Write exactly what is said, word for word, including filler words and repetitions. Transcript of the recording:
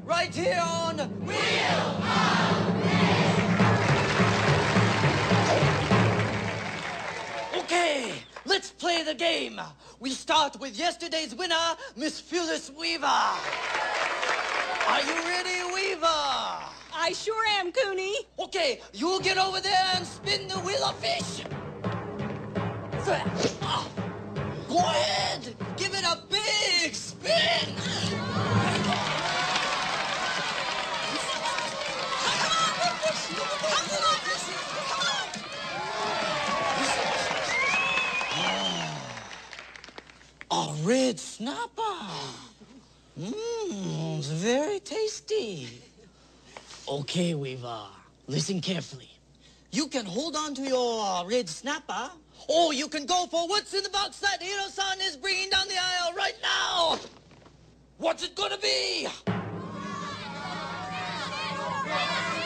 right here on Wheel of Whisk. Okay, let's play the game. We start with yesterday's winner, Miss Phyllis Weaver. Are you ready, Weaver? I sure am, Cooney. Okay, you get over there and spin the wheel of fish. Go ahead, give it a big spin. A red snapper. Mmm, it's very tasty. Okay, Weaver, listen carefully. You can hold on to your red snapper, or you can go for what's in the box that Hiro-san is bringing down the aisle right now. What's it gonna be?